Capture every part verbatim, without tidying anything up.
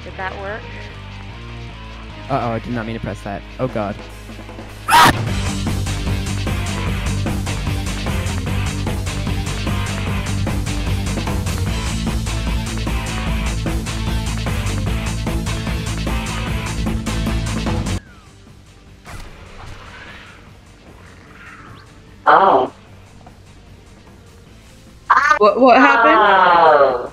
Did that work? Uh oh, I did not mean to press that. Oh god. Oh. What what happened? Oh.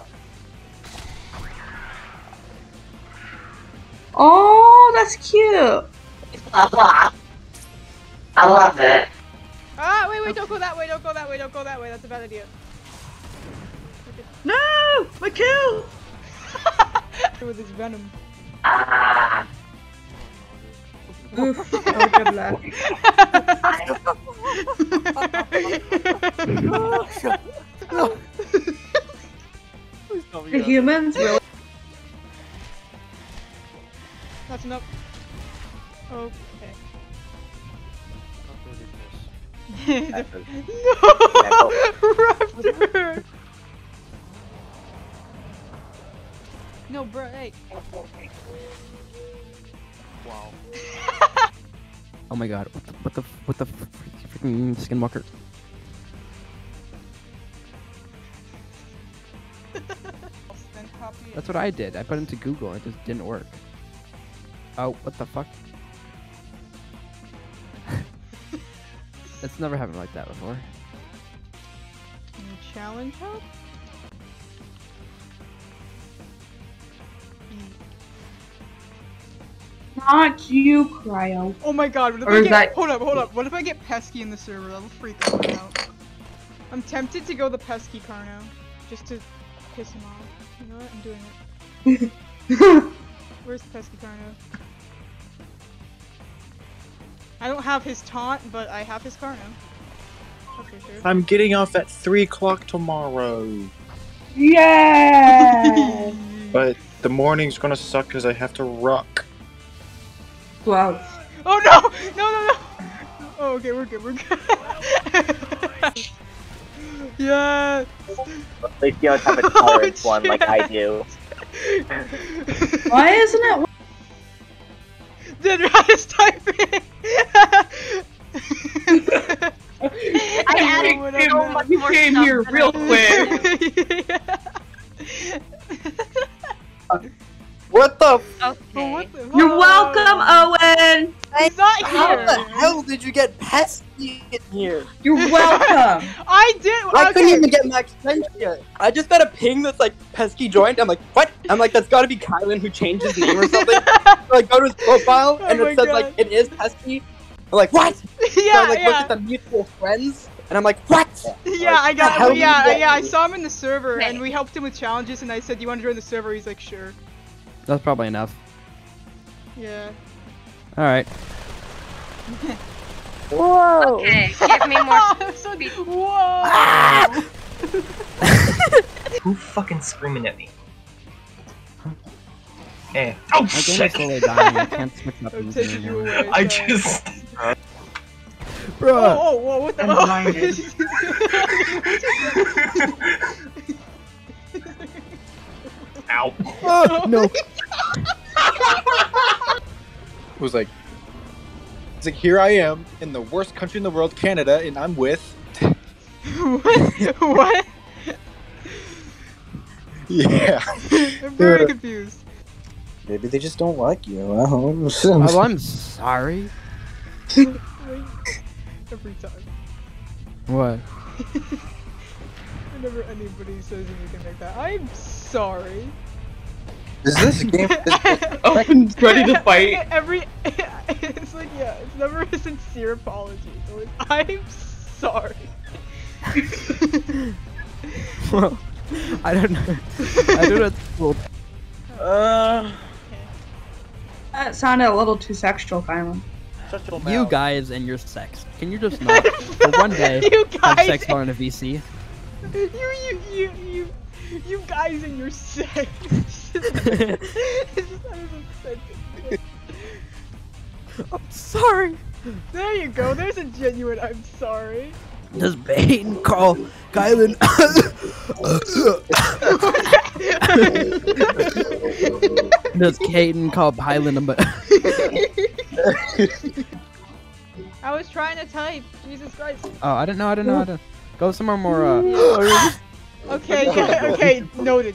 Oh, that's cute. I love it. Ah, wait, wait, don't go that way, don't go that way, don't go that way. That's a bad idea. No, my kill. With his venom. Ah. Oof. Oh, good luck. The humans really. That's enough. Okay. No! Raptor! No, bro, hey. Wow. Oh my god. What the what the what the freaking skinwalker? That's what I did. I put it into Google and it just didn't work. Oh, what the fuck? It's never happened like that before. New challenge hub? Not you, Cryo. Oh my god, what if Or I is get- that- hold up, hold up, what if I get Pesky in the server? That'll freak everyone out. I'm tempted to go the Pesky car now. Just to piss him off. You know what? I'm doing it. Where's Pesky Carno? I don't have his taunt, but I have his Carno. That's for sure. I'm getting off at three o'clock tomorrow. Yeah. But the morning's gonna suck because I have to rock. Well, Oh no! No, no, no! Oh, okay, we're good, we're good. Yes! At least you don't have a tolerance one like I do. why isn't it? Then Rise typing! I added came, so much you came here real quick. What the? But Okay. what the You're fuck? welcome, Owen. He's not How here! the hell did you get Pesky in here? You're welcome. I did! I couldn't okay. even get Max French yet. I just got a ping that's like Pesky joined. I'm like, what? I'm like, that's gotta be Kylan who changed his name or something. So I go to his profile and Oh my it says God. like, it is Pesky. I'm like, what? So Yeah, I like yeah. look at the mutual friends and I'm like, what? Yeah, I got How it. did Yeah, you get yeah, I me? saw him in the server Okay. and we helped him with challenges and I said, you want to join the server? He's like, sure. That's probably enough. Yeah. Alright. Whoa. Okay, give me more. So, whoa! Who fucking screaming at me? Hey. My Oh game is shit! slowly dying. I can't switch up I'm these taking you anymore. away. I sorry. just. Bruh! Oh, oh, whoa, what the? I'm blinded. Ow. Oh, no. It was like, it's like here I am in the worst country in the world, Canada, and I'm with. what? What? Yeah. I'm very Yeah. confused. Maybe they just don't like you. I don't know. Oh, I'm sorry. Every time. What? Whenever anybody says anything like that, I'm sorry. Is this game? Owen's ready to fight. Every, it's like, yeah, it's never a sincere apology. It's always, I'm sorry. Well, I don't know. I don't know. Well, Uh, That sounded a little too sexual, Kylan. shut your you mouth. guys and your sex. Can you just not, for one day, You have guys, sex while in a V C? you, you, you, you, you guys and your sex. I'm sorry. There you go. There's a genuine I'm sorry. Does Bane call Kylan? Does Caden call Pilot number? I was trying to type. Jesus Christ. Oh, I didn't know. I didn't know how to go somewhere more. Uh... Okay, yeah, okay, noted.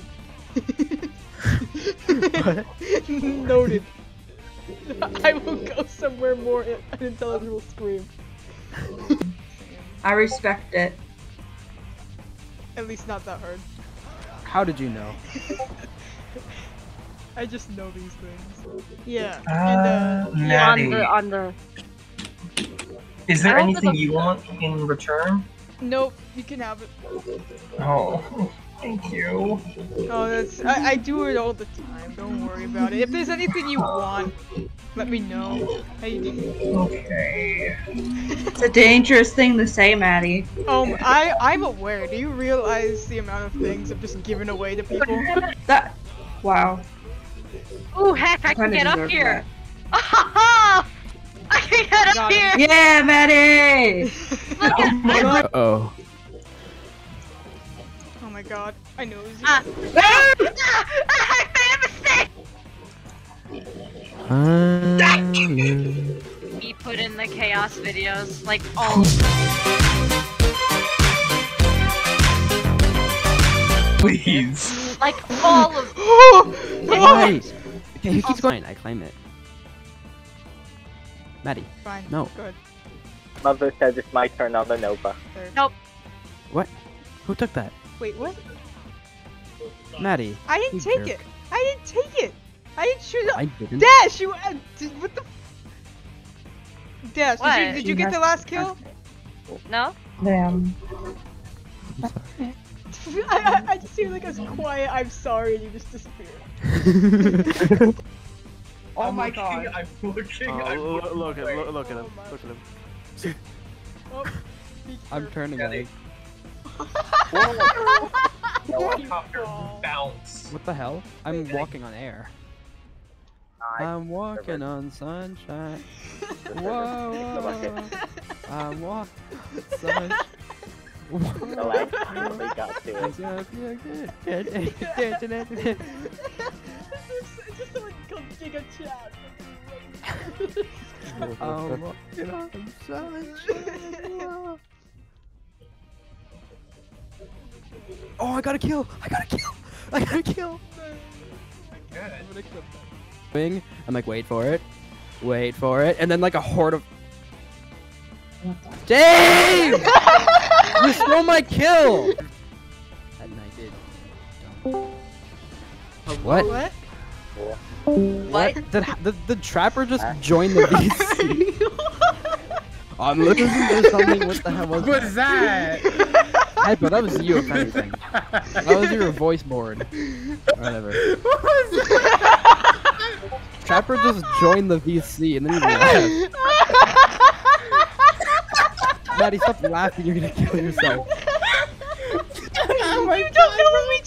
Noted. I will go somewhere more unintelligible scream. I respect it. At least not that hard. How did you know? I just know these things. Yeah. Uh, and, uh, On Maddie, the on the. is there I don't anything think- you want in return? nope, you can have it. Oh, thank you. Oh, that's I, I do it all the time. Don't worry about it. If there's anything you want, let me know. How you doing? Okay. It's a dangerous thing to say, Maddie. Um, I I'm aware. Do you realize the amount of things I've just given away to people? That. Wow. Oh heck! I can Kinda get up deserve here. I can get up Got it. here. Yeah, Maddie! Look at Uh oh. Oh my god, I know. It was Ah. Ah, I made a mistake. We put in the chaos videos, like all. Please. Like all of. Wait. Okay, who keeps going? I claim it. Maddie. Fine. No. Good. Mother says it's my turn on the Nova. Third. Nope. What? Who took that? Wait, what? Maddie. I didn't You take jerk. it. I didn't take it. I didn't shoot it. I didn't. Dash, you. Uh, did, what the? Dash, What? did you did you get the last kill? No. Damn. I, I, I just hear like a quiet. I'm sorry, and you just disappeared. Oh I'm my looking, god. I'm looking. Oh, I'm look, looking. look at Wait. look, look at him. Oh my- Look at him. Oh, be I'm careful. turning Maddie. away. Helicopter Oh. bounce. What the hell? I'm Wait, walking on air. I I'm walking on sunshine. Whoa, whoa. I'm walking on sunshine. the last time we got to it. it. It's just someone called Giga Chat. I'm walking on sunshine. Oh, I got a kill! I got a kill! I got a kill! Good. Wing. I'm like, wait for it. Wait for it. And then like a horde of... Dave! You stole my kill! And I did. What? What? What? Did the, the trapper just joined the V C? I'm looking for something. What the hell was What that? is that? I thought that was you, if anything. That was your voice board. Whatever. What was that? Trapper just joined the V C and then he left. Maddie, stop laughing. You're gonna kill yourself. Oh my You don't know what we